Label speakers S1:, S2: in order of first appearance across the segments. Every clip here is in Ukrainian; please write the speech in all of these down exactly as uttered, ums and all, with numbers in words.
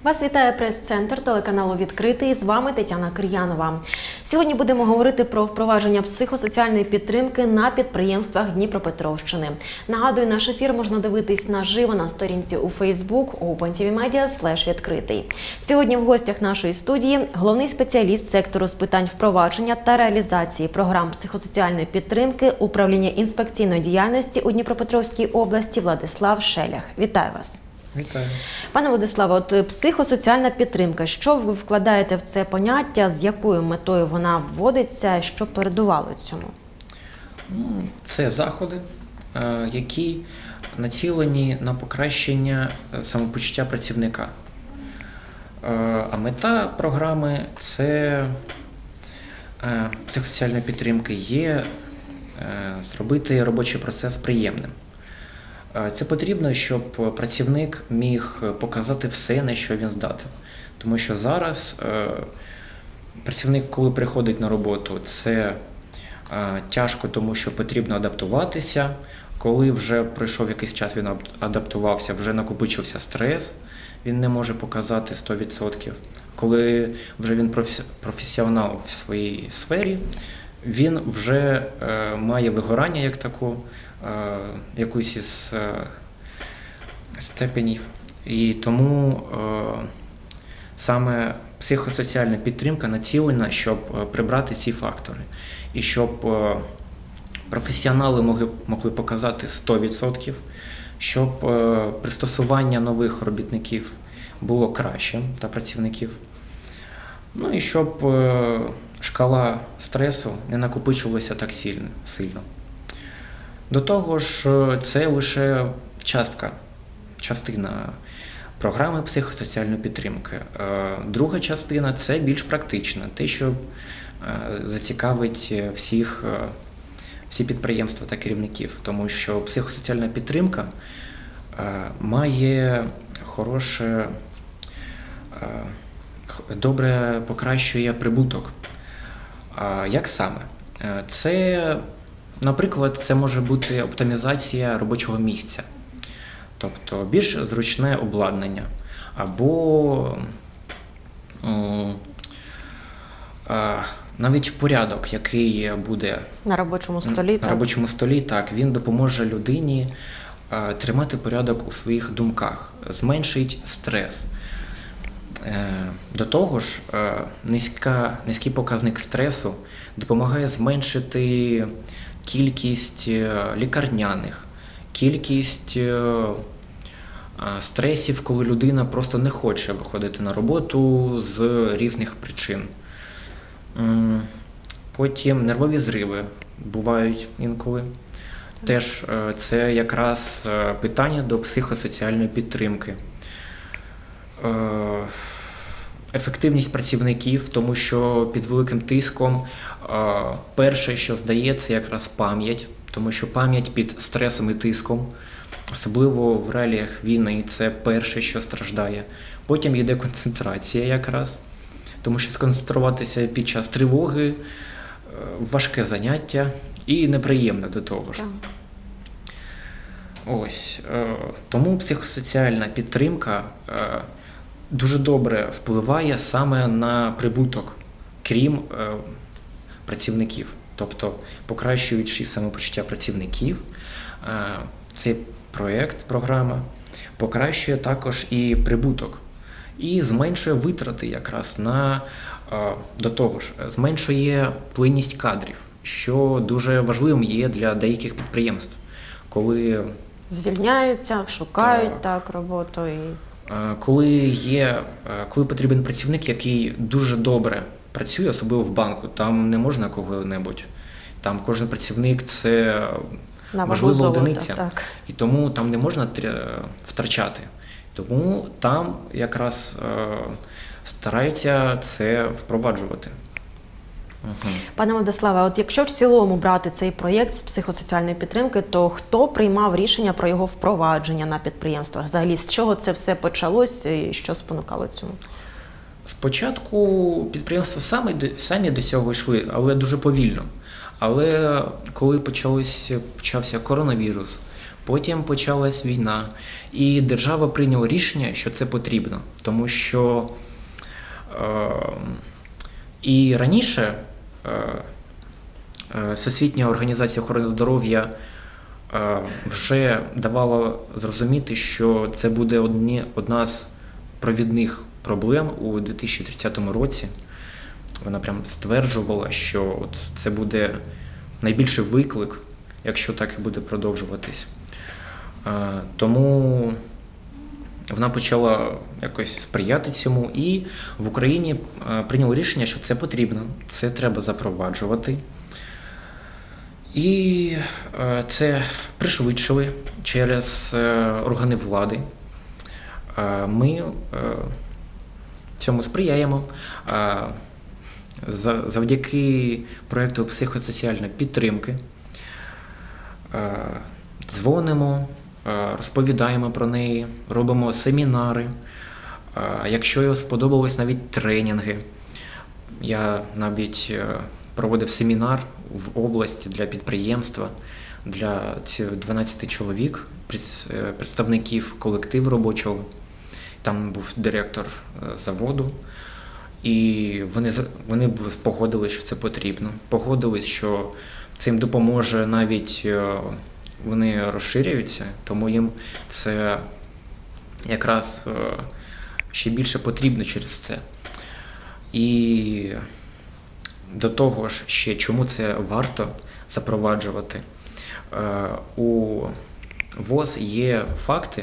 S1: Вас вітає прес-центр телеканалу «Відкритий». З вами Тетяна Кир'янова. Сьогодні будемо говорити про впровадження психосоціальної підтримки на підприємствах Дніпропетровщини. Нагадую, наш ефір можна дивитись наживо на сторінці у Facebook OpenTVMedia слеш відкритий. Сьогодні в гостях нашої студії головний спеціаліст сектору з питань впровадження та реалізації програм психосоціальної підтримки Управління інспекційної діяльності у Дніпропетровській області Владислав Шелях. Вітаю вас.
S2: Вітаю.
S1: Пане Владиславе, от психосоціальна підтримка, що ви вкладаєте в це поняття, з якою метою вона вводиться, що передувало цьому?
S2: Це заходи, які націлені на покращення самопочуття працівника. А мета програми – це психосоціальної підтримки є зробити робочий процес приємним. Це потрібно, щоб працівник міг показати все, на що він здатен. Тому що зараз працівник, коли приходить на роботу, це тяжко, тому що потрібно адаптуватися. Коли вже пройшов якийсь час, він адаптувався, вже накопичився стрес, він не може показати сто відсотків. Коли вже він професіонал в своїй сфері, він вже має вигорання як таку, якусь із степенів. І тому саме психосоціальна підтримка націлена, щоб прибрати ці фактори. І щоб професіонали могли, могли показати сто відсотків, щоб пристосування нових робітників було кращим та працівників. Ну і щоб шкала стресу не накопичувалася так сильно. До того ж, це лише частка, частина програми психосоціальної підтримки. Друга частина – це більш практична, те, що зацікавить всіх, всі підприємства та керівників. Тому що психосоціальна підтримка має хороше, добре покращує прибуток. Як саме? Це Наприклад, це може бути оптимізація робочого місця, тобто більш зручне обладнання, або а, навіть порядок, який буде
S1: на робочому столі,
S2: на
S1: так?
S2: робочому столі, так, він допоможе людині а, тримати порядок у своїх думках, зменшить стрес. До того ж, низька, низький показник стресу допомагає зменшити кількість лікарняних, кількість стресів, коли людина просто не хоче виходити на роботу з різних причин. Потім нервові зриви бувають інколи. Теж це якраз питання до психосоціальної підтримки. Ефективність працівників, тому що під великим тиском перше, що здається, якраз пам'ять, тому що пам'ять під стресом і тиском, особливо в реаліях війни, це перше, що страждає. Потім йде концентрація якраз, тому що сконцентруватися під час тривоги – важке заняття і неприємне до того ж. Ось, тому психосоціальна підтримка дуже добре впливає саме на прибуток, крім е, працівників. Тобто, покращуючи самопочуття працівників, е, цей проєкт, програма, покращує також і прибуток. І зменшує витрати якраз на, е, до того ж, зменшує плинність кадрів, що дуже важливим є для деяких підприємств. Коли
S1: звільняються, шукають так, так роботу і...
S2: Коли є, коли потрібен працівник, який дуже добре працює, особливо в банку, там не можна кого-небудь. Там кожен працівник – це важлива одиниця. Так. І тому там не можна втрачати. Тому там якраз стараються це впроваджувати. Угу.
S1: Пане Владиславе, от якщо в цілому брати цей проєкт з психосоціальної підтримки, то хто приймав рішення про його впровадження на підприємствах? Взагалі, з чого це все почалось і що спонукало цьому?
S2: Спочатку підприємства самі, самі до цього йшли, але дуже повільно. Але коли почався, почався коронавірус, Потім почалась війна, і держава прийняла рішення, що це потрібно, тому що е, і раніше е, е, Всесвітня організація охорони здоров'я е, вже давала зрозуміти, що це буде одні, одна з провідних проблем у дві тисячі тридцятому році. Вона прям стверджувала, що от це буде найбільший виклик, якщо так і буде продовжуватись. Тому вона почала якось сприяти цьому, і в Україні прийняли рішення, що це потрібно, це треба запроваджувати. І це пришвидшили через органи влади. Ми цьому сприяємо. Завдяки проєкту психосоціальної підтримки дзвонимо, розповідаємо про неї, робимо семінари. Якщо сподобались навіть тренінги, я навіть проводив семінар в області для підприємства, для дванадцяти чоловік, представників колективу робочого. Там був директор заводу. І вони, вони погодились, що це потрібно. Погодились, що цим допоможе навіть, вони розширюються, тому їм це якраз ще більше потрібно через це. І до того ж, ще чому це варто запроваджувати. У ВОЗ є факти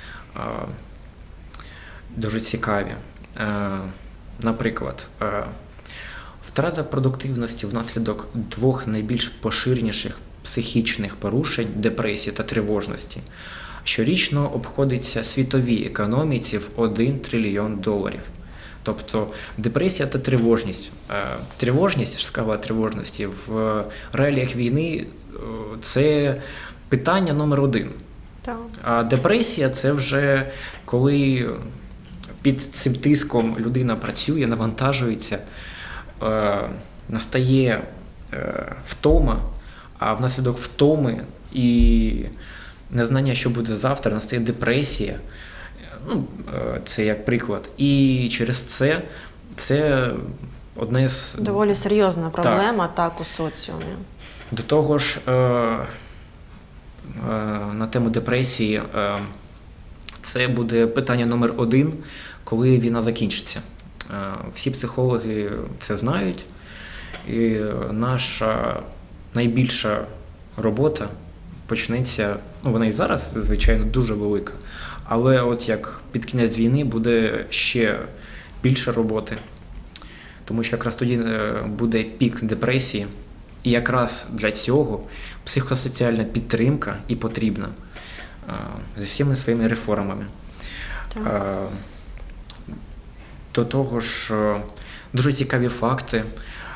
S2: дуже цікаві. Наприклад, втрата продуктивності внаслідок двох найбільш поширеніших психічних порушень – депресії та тривожності – щорічно обходиться світовій економіці в один трильйон доларів. Тобто депресія та тривожність. Тривожність, шкала тривожності в реаліях війни – це питання номер один. Так. А депресія – це вже коли під цим тиском людина працює, навантажується, е, настає е, втома, а внаслідок втоми і незнання, що буде завтра, настає депресія. Ну, е, це як приклад. І через це це одне з...
S1: Доволі серйозна проблема, так, так у соціумі.
S2: До того ж, е, е, на тему депресії, е, це буде питання номер один, коли війна закінчиться. Всі психологи це знають, і наша найбільша робота почнеться, ну вона і зараз, звичайно, дуже велика, але от як під кінець війни буде ще більше роботи, тому що якраз тоді буде пік депресії, і якраз для цього психосоціальна підтримка і потрібна зі всіми своїми реформами. Так. До того ж, дуже цікаві факти.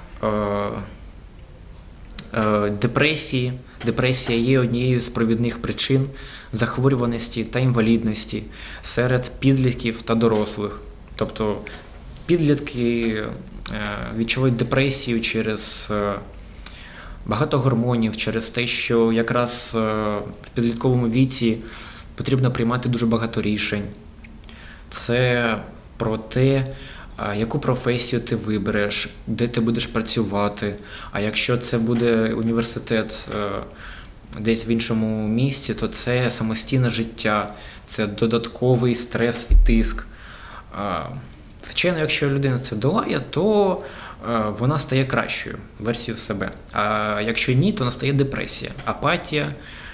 S2: Депресії. Депресія є однією з провідних причин захворюваності та інвалідності серед підлітків та дорослих. Тобто підлітки відчувають депресію через багато гормонів, через те, що якраз в підлітковому віці потрібно приймати дуже багато рішень. Це про те, яку професію ти вибереш, де ти будеш працювати. А якщо це буде університет десь в іншому місці, то це самостійне життя, це додатковий стрес і тиск. Звичайно, якщо людина це долає, то вона стає кращою версією себе. А якщо ні, то настає депресія, апатія.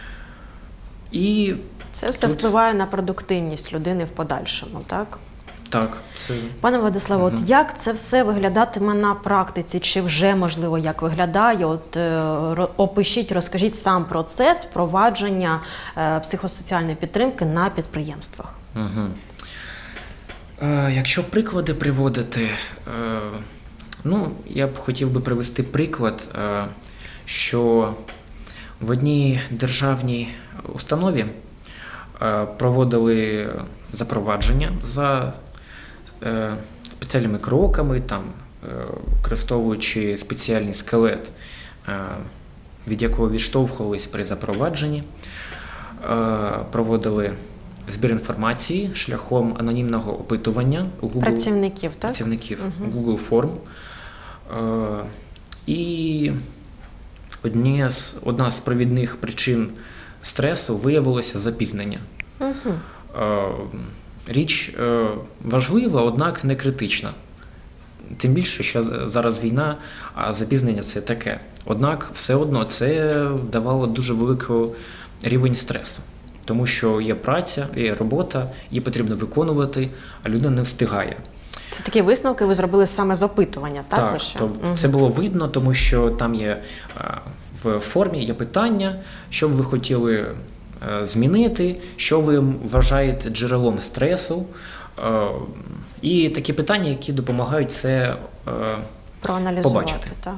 S2: І
S1: це все тут... впливає на продуктивність людини в подальшому, так?
S2: Так. Це...
S1: Пане Владиславе, угу. От як це все виглядатиме на практиці? Чи вже, можливо, як виглядає? От е, опишіть, розкажіть сам процес впровадження е, психосоціальної підтримки на підприємствах.
S2: Угу. Е, якщо приклади приводити, е, ну, я б хотів би привести приклад, е, що в одній державній установі е, проводили запровадження за е, спеціальними кроками, там, е, використовуючи спеціальний скелет, е, від якого відштовхувались при запровадженні. проводили збір інформації шляхом анонімного опитування у Google,
S1: працівників, так?
S2: працівників
S1: Угу.
S2: Google Форм. І одні з, одна з провідних причин стресу виявилося запізнення.
S1: Угу.
S2: Річ важлива, однак не критична. Тим більше, що зараз війна, а запізнення – це таке. Однак все одно це давало дуже великий рівень стресу. Тому що є праця, є робота, її потрібно виконувати, а людина не встигає.
S1: Це такі висновки ви зробили саме з опитування, так?
S2: Так,
S1: лише?
S2: то
S1: Угу.
S2: це було видно, тому що там є в формі є питання, що б ви хотіли змінити, що ви вважаєте джерелом стресу. І такі питання, які допомагають це
S1: проаналізувати,
S2: побачити.
S1: Так.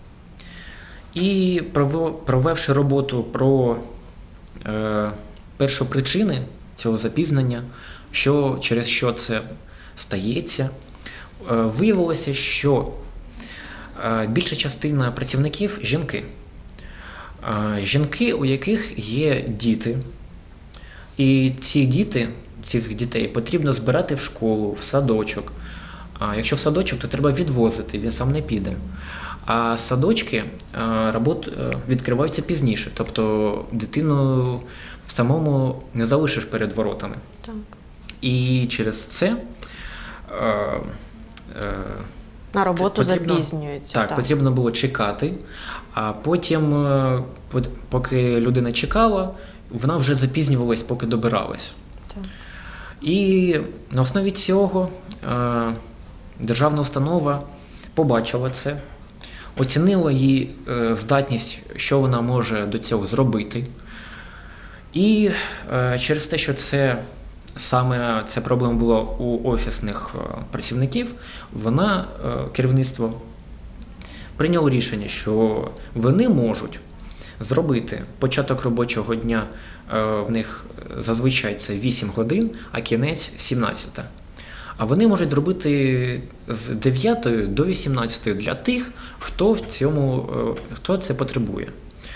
S2: І провівши роботу про е, першопричини цього запізнення, що, через що це стається, е, виявилося, що е, більша частина працівників – жінки. Е, жінки, у яких є діти, і ці діти, цих дітей потрібно збирати в школу, в садочок. А якщо в садочок, то треба відвозити, він сам не піде. А садочки робот, відкриваються пізніше, тобто дитину самому не залишиш перед воротами.
S1: Так.
S2: І через це е, е,
S1: на роботу
S2: це потрібно,
S1: запізнюються.
S2: Так,
S1: так,
S2: потрібно було чекати, а потім, поки людина чекала, вона вже запізнювалась, поки добиралась.
S1: Так.
S2: І на основі цього е, державна установа побачила це, оцінила її е, здатність, що вона може до цього зробити. І е, через те, що це саме ця проблема була у офісних е, працівників, вона, е, керівництво, прийняло рішення, що вони можуть зробити початок робочого дня, е, в них зазвичай це вісім годин, а кінець сімнадцята. А вони можуть зробити з дев'ятої до вісімнадцятої для тих, хто в цьому, хто це потребує.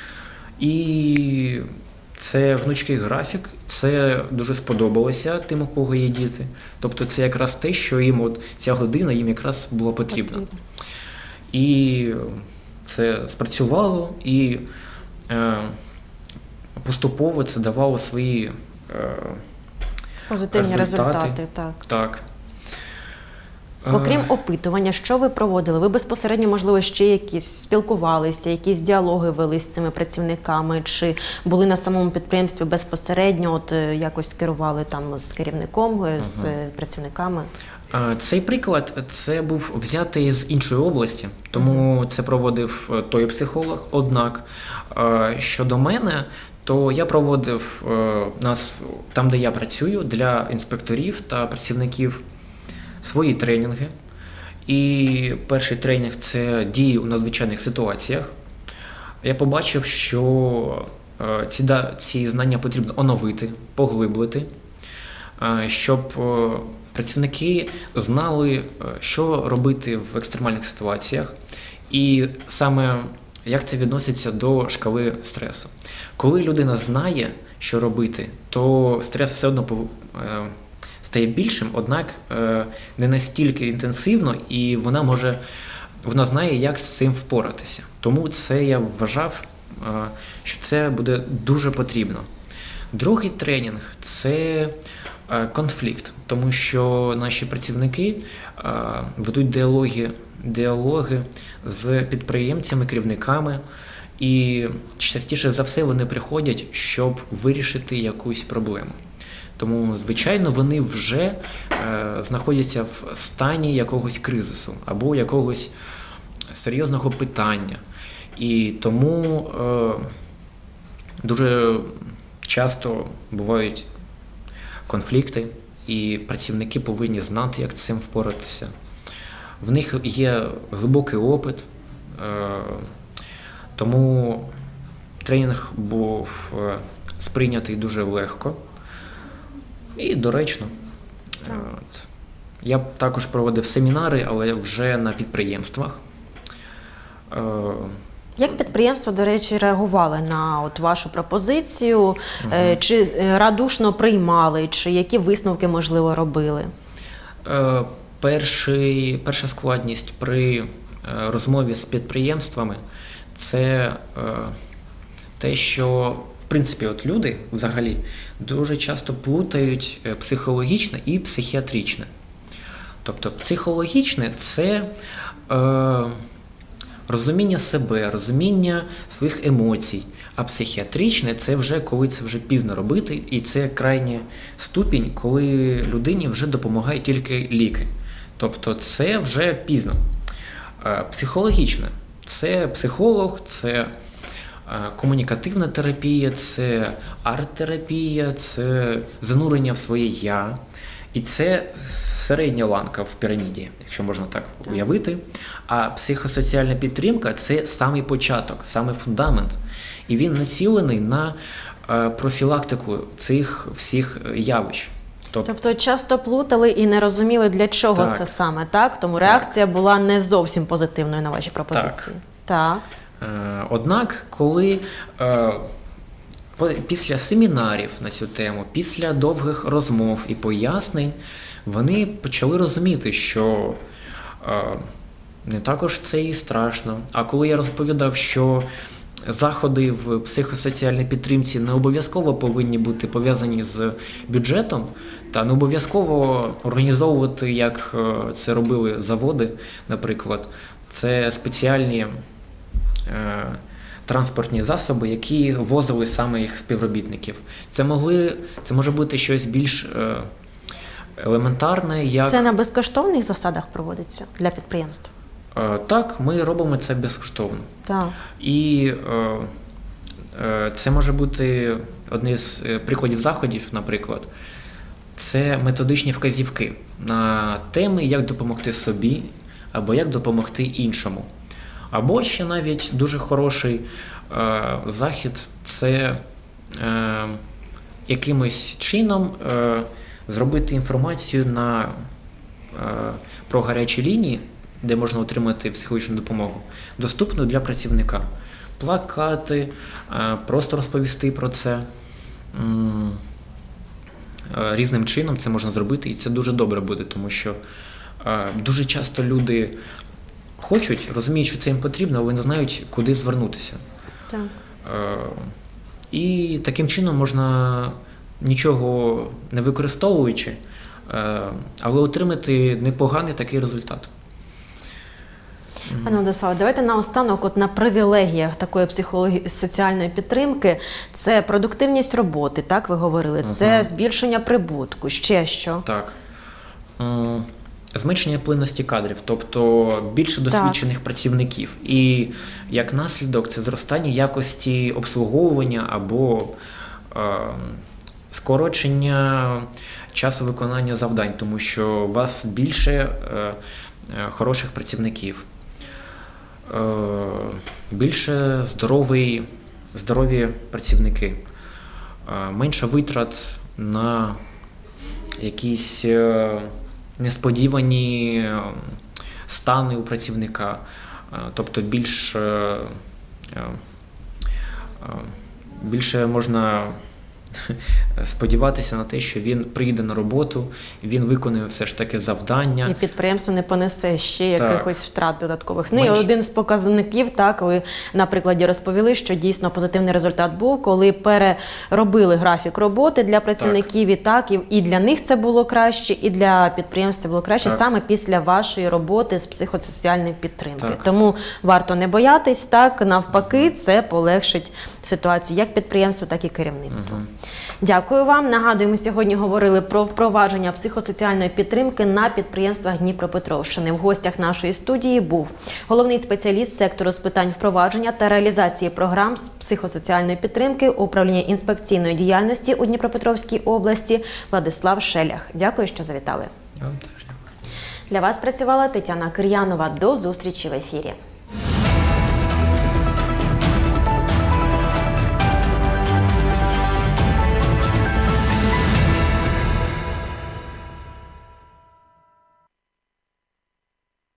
S2: І це гнучкий графік, це дуже сподобалося тим, у кого є діти. Тобто це якраз те, що їм от ця година їм якраз була потрібна. І це спрацювало, і е, поступово це давало свої е,
S1: позитивні
S2: результати.
S1: результати. Так.
S2: Так.
S1: Окрім опитування, що ви проводили? Ви безпосередньо, можливо, ще якісь спілкувалися, якісь діалоги вели з цими працівниками, чи були на самому підприємстві безпосередньо, от якось керували там з керівником, з ага. працівниками?
S2: Цей приклад, це був взятий з іншої області, тому це проводив той психолог. Однак, щодо мене, то я проводив нас там, де я працюю, для інспекторів та працівників свої тренінги. І перший тренінг – це дії у надзвичайних ситуаціях. Я побачив, що ці, ці знання потрібно оновити, поглиблити, щоб працівники знали, що робити в екстремальних ситуаціях, і саме як це відноситься до шкали стресу. Коли людина знає, що робити, то стрес все одно стає більшим, однак не настільки інтенсивно, і вона може, вона знає, як з цим впоратися. Тому це я вважав, що це буде дуже потрібно. Другий тренінг – це конфлікт, тому що наші працівники ведуть діалоги, діалоги з підприємцями, керівниками, і частіше за все вони приходять, щоб вирішити якусь проблему. Тому, звичайно, вони вже е, знаходяться в стані якогось кризису або якогось серйозного питання. І тому е, дуже часто бувають конфлікти, і працівники повинні знати, як з цим впоратися. В них є глибокий опит, е, тому тренінг був е, сприйнятий дуже легко і доречно. От. Я також проводив семінари, але вже на підприємствах. Е,
S1: Як підприємства, до речі, реагували на от вашу пропозицію? Угу. Чи радушно приймали, чи які висновки, можливо, робили?
S2: Е, перший, перша складність при розмові з підприємствами – це е, те, що, в принципі, от люди взагалі дуже часто плутають психологічне і психіатричне. Тобто психологічне – це е, розуміння себе, розуміння своїх емоцій, а психіатричне – це вже коли це вже пізно робити, і це крайня ступінь, коли людині вже допомагають тільки ліки. Тобто це вже пізно. Е, психологічне – це психолог, це комунікативна терапія, це арт-терапія, це занурення в своє «я». І це середня ланка в піраміді, якщо можна так уявити. А психосоціальна підтримка – це самий початок, саме фундамент. І він націлений на профілактику цих всіх явищ.
S1: Тобто, тобто часто плутали і не розуміли, для чого так. це саме, так? Тому реакція так. була не зовсім позитивною на ваші пропозиції. Так.
S2: так. Однак, коли після семінарів на цю тему, після довгих розмов і пояснень, вони почали розуміти, що не також це і страшно. А коли я розповідав, що заходи в психосоціальній підтримці не обов'язково повинні бути пов'язані з бюджетом, та не обов'язково організовувати, як це робили заводи, наприклад, це спеціальні е, транспортні засоби, які возили саме їх співробітників. Це могли, це може бути щось більш е, елементарне, як…
S1: Це на безкоштовних засадах проводиться для підприємств?
S2: Е, так, ми робимо це безкоштовно.
S1: Так.
S2: І е, е, це може бути одне з прикладів заходів, наприклад. Це методичні вказівки на теми, як допомогти собі або як допомогти іншому. Або ще навіть дуже хороший е, захід – це е, якимось чином е, зробити інформацію на, е, про гарячі лінії, де можна отримати психологічну допомогу, доступну для працівника. Плакати, е, просто розповісти про це. М- Різним чином це можна зробити, і це дуже добре буде, тому що е, дуже часто люди хочуть, розуміють, що це їм потрібно, але не знають, куди звернутися.
S1: Так.
S2: Е, і таким чином можна, нічого не використовуючи, е, але отримати непоганий такий результат.
S1: Пане Владиславе, давайте наостанок от на привілегіях такої психосоціальної підтримки. Це продуктивність роботи, так ви говорили, угу. Це збільшення прибутку, ще що?
S2: Так. Зменшення плинності кадрів, тобто більше досвідчених так. працівників. І як наслідок це зростання якості обслуговування або е, скорочення часу виконання завдань, тому що у вас більше е, хороших працівників. Більше здорові, здорові працівники, менше витрат на якісь несподівані стани у працівника, тобто більш, більше можна сподіватися на те, що він прийде на роботу, він виконує все ж таки завдання.
S1: І підприємство не понесе ще якихось так. втрат додаткових. Ну,
S2: Менш...
S1: один з показників, так, ви на прикладі розповіли, що дійсно позитивний результат був, коли переробили графік роботи для працівників, так. і так, і, і для них це було краще, і для підприємств це було краще так. саме після вашої роботи з психосоціальної підтримки. Так. Тому варто не боятись, так, навпаки, це полегшить ситуацію як підприємству, так і керівництву. Угу. Дякую вам. Нагадую, ми сьогодні говорили про впровадження психосоціальної підтримки на підприємствах Дніпропетровщини. В гостях нашої студії був головний спеціаліст сектору з питань впровадження та реалізації програм з психосоціальної підтримки Управління інспекційної діяльності у Дніпропетровській області Владислав Шелях. Дякую, що завітали.
S2: Вам теж дякую.
S1: Для вас працювала Тетяна Кир'янова. До зустрічі в ефірі.